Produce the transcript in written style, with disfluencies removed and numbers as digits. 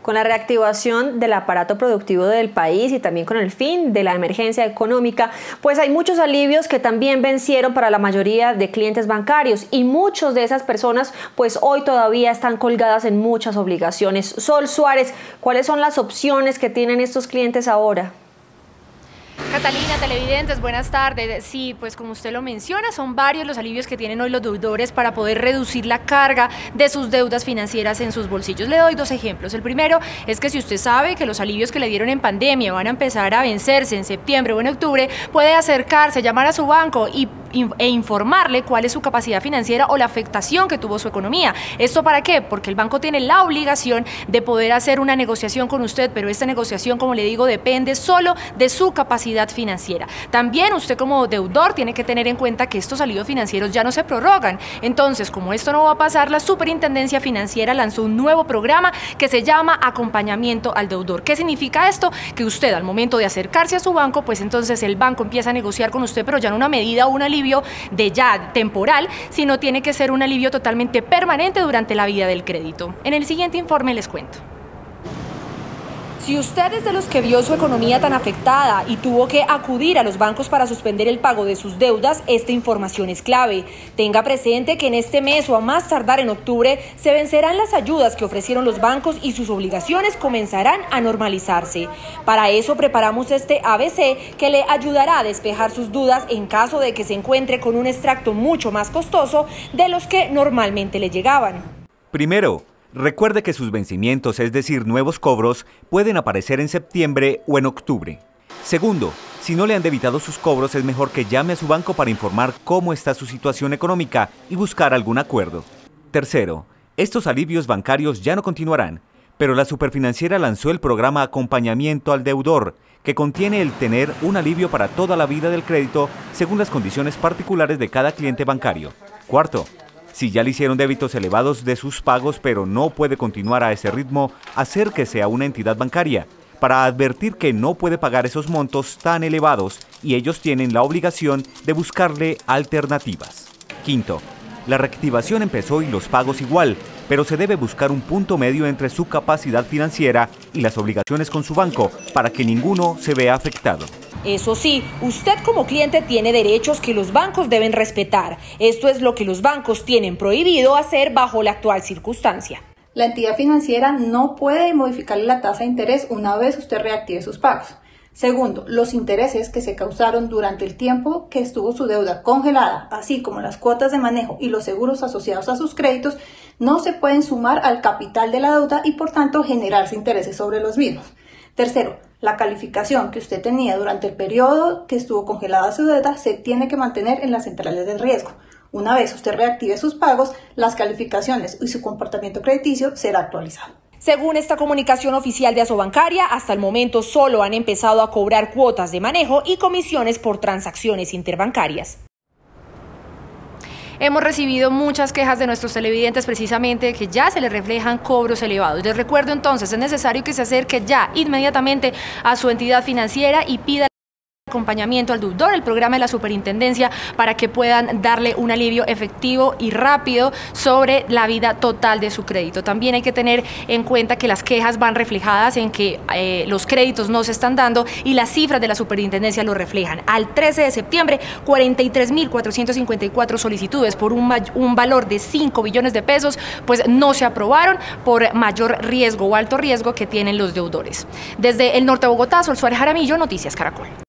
Con la reactivación del aparato productivo del país y también con el fin de la emergencia económica, pues hay muchos alivios que también vencieron para la mayoría de clientes bancarios y muchos de esas personas pues hoy todavía están colgadas en muchas obligaciones. Sol Suárez, ¿cuáles son las opciones que tienen estos clientes ahora? Catalina, televidentes, buenas tardes. Sí, pues como usted lo menciona, son varios los alivios que tienen hoy los deudores para poder reducir la carga de sus deudas financieras en sus bolsillos. Le doy dos ejemplos. El primero es que si usted sabe que los alivios que le dieron en pandemia van a empezar a vencerse en septiembre o en octubre, puede acercarse, llamar a su banco e informarle cuál es su capacidad financiera o la afectación que tuvo su economía. ¿Esto para qué? Porque el banco tiene la obligación de poder hacer una negociación con usted, pero esta negociación, como le digo, depende solo de su capacidad financiera. También usted como deudor tiene que tener en cuenta que estos alivios financieros ya no se prorrogan. Entonces, como esto no va a pasar, la Superintendencia Financiera lanzó un nuevo programa que se llama Acompañamiento al Deudor. ¿Qué significa esto? Que usted al momento de acercarse a su banco, pues entonces el banco empieza a negociar con usted, pero ya no una medida o un alivio de ya temporal, sino tiene que ser un alivio totalmente permanente durante la vida del crédito. En el siguiente informe les cuento. Si usted es de los que vio su economía tan afectada y tuvo que acudir a los bancos para suspender el pago de sus deudas, esta información es clave. Tenga presente que en este mes o a más tardar en octubre se vencerán las ayudas que ofrecieron los bancos y sus obligaciones comenzarán a normalizarse. Para eso preparamos este ABC que le ayudará a despejar sus dudas en caso de que se encuentre con un extracto mucho más costoso de los que normalmente le llegaban. Primero, recuerde que sus vencimientos, es decir, nuevos cobros, pueden aparecer en septiembre o en octubre. Segundo, si no le han debitado sus cobros, es mejor que llame a su banco para informar cómo está su situación económica y buscar algún acuerdo. Tercero, estos alivios bancarios ya no continuarán, pero la Superfinanciera lanzó el programa Acompañamiento al Deudor, que contiene el tener un alivio para toda la vida del crédito según las condiciones particulares de cada cliente bancario. Cuarto, si ya le hicieron débitos elevados de sus pagos pero no puede continuar a ese ritmo, acérquese a una entidad bancaria para advertir que no puede pagar esos montos tan elevados y ellos tienen la obligación de buscarle alternativas. Quinto, la reactivación empezó y los pagos igual, pero se debe buscar un punto medio entre su capacidad financiera y las obligaciones con su banco para que ninguno se vea afectado. Eso sí, usted como cliente tiene derechos que los bancos deben respetar. Esto es lo que los bancos tienen prohibido hacer bajo la actual circunstancia. La entidad financiera no puede modificarle la tasa de interés una vez usted reactive sus pagos. Segundo, los intereses que se causaron durante el tiempo que estuvo su deuda congelada, así como las cuotas de manejo y los seguros asociados a sus créditos, no se pueden sumar al capital de la deuda y por tanto generarse intereses sobre los mismos. Tercero, la calificación que usted tenía durante el periodo que estuvo congelada su deuda se tiene que mantener en las centrales de riesgo. Una vez usted reactive sus pagos, las calificaciones y su comportamiento crediticio será actualizado. Según esta comunicación oficial de Asobancaria, hasta el momento solo han empezado a cobrar cuotas de manejo y comisiones por transacciones interbancarias. Hemos recibido muchas quejas de nuestros televidentes precisamente que ya se les reflejan cobros elevados. Les recuerdo entonces, es necesario que se acerque ya inmediatamente a su entidad financiera y pida acompañamiento al deudor, el programa de la Superintendencia, para que puedan darle un alivio efectivo y rápido sobre la vida total de su crédito. También hay que tener en cuenta que las quejas van reflejadas en que los créditos no se están dando y las cifras de la Superintendencia lo reflejan. Al 13 de septiembre, 43.454 solicitudes por un valor de 5 billones de pesos, pues no se aprobaron por mayor riesgo o alto riesgo que tienen los deudores. Desde el norte de Bogotá, Sol Suárez Jaramillo, Noticias Caracol.